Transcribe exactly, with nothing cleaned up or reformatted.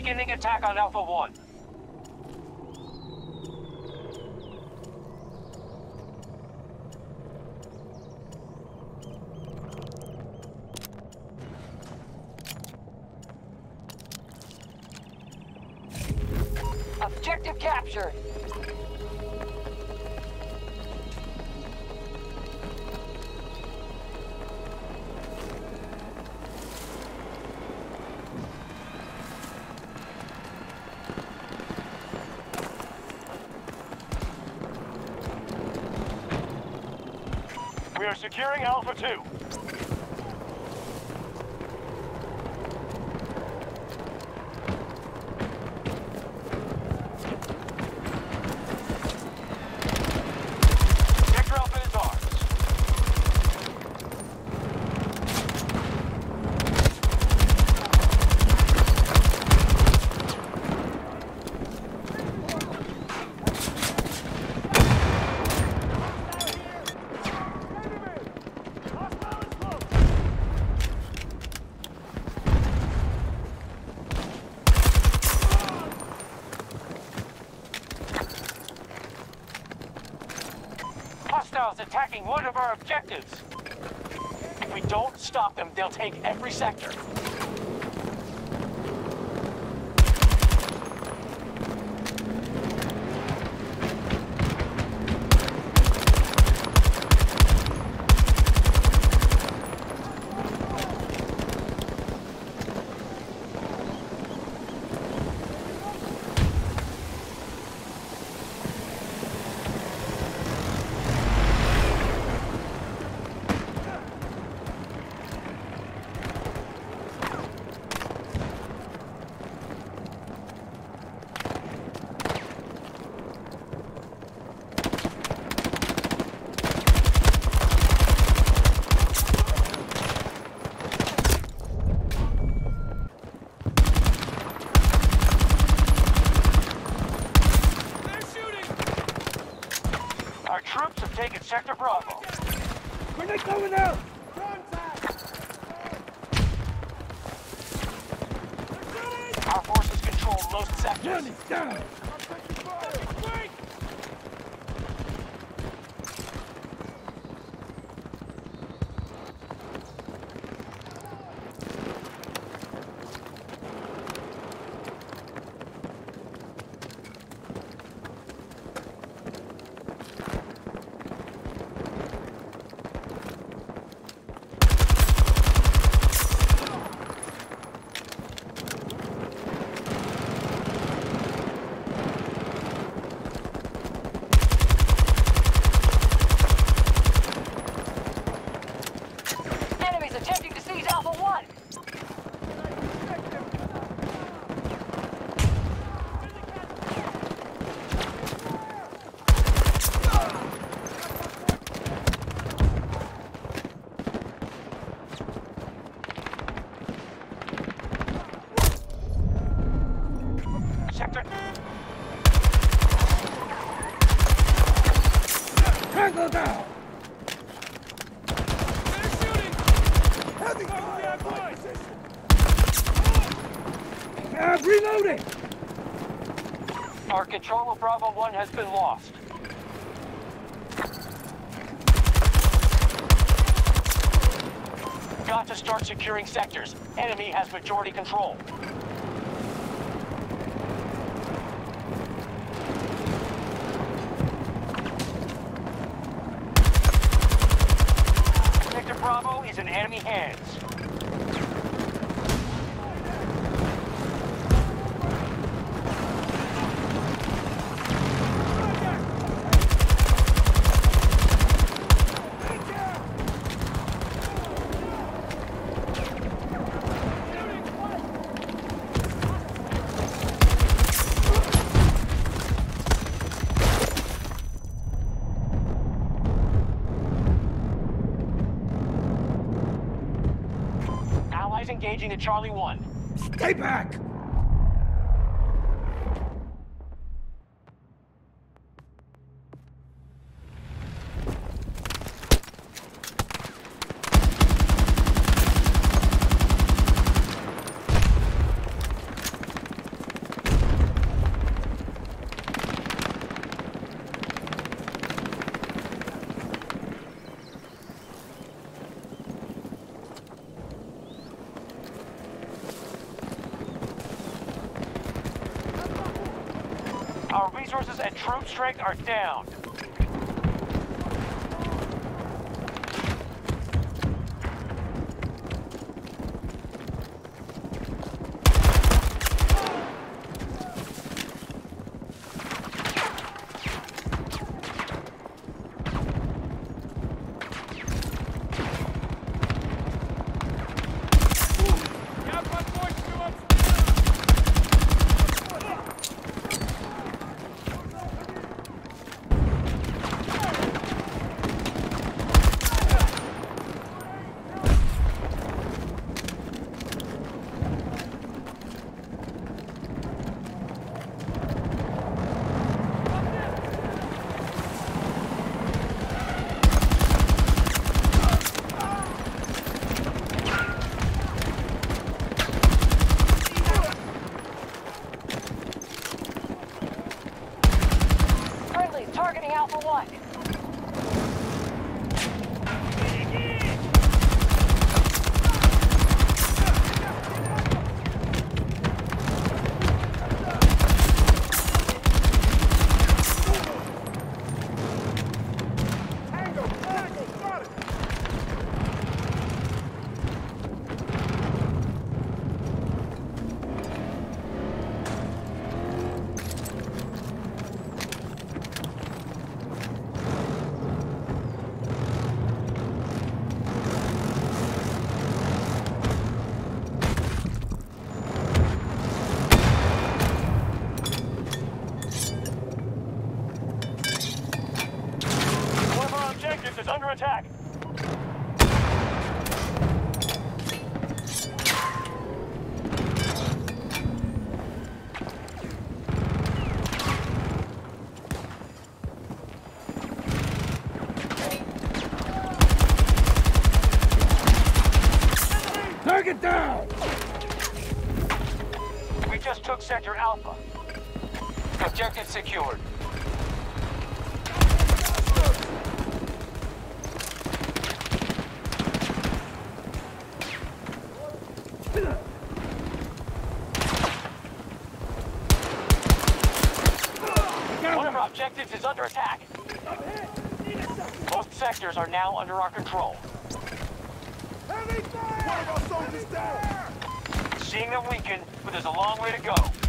Beginning attack on Alpha one. Objective captured. We are securing Alpha two. Sector Alpha is ours. Hostiles attacking one of our objectives. If we don't stop them, they'll take every sector. Our troops have taken Sector Bravo. Where they going out? Our forces control most sectors. One is down. Enemies attempting to seize Alpha one. Sector... Tango down. Heavy fire. Uh, reloading. Our control of Bravo one has been lost. Got to start securing sectors. Enemy has majority control. Sector Bravo is in enemy hands. Allies engaging the Charlie one. Stay back. resources and troop strength are down. Targeting Alpha One. Is under attack. Target down! We just took Sector Alpha. Objective secured. One of our objectives is under attack. Most sectors are now under our control. Heavy fire! One of our soldiers down! Seeing them weaken, but there's a long way to go.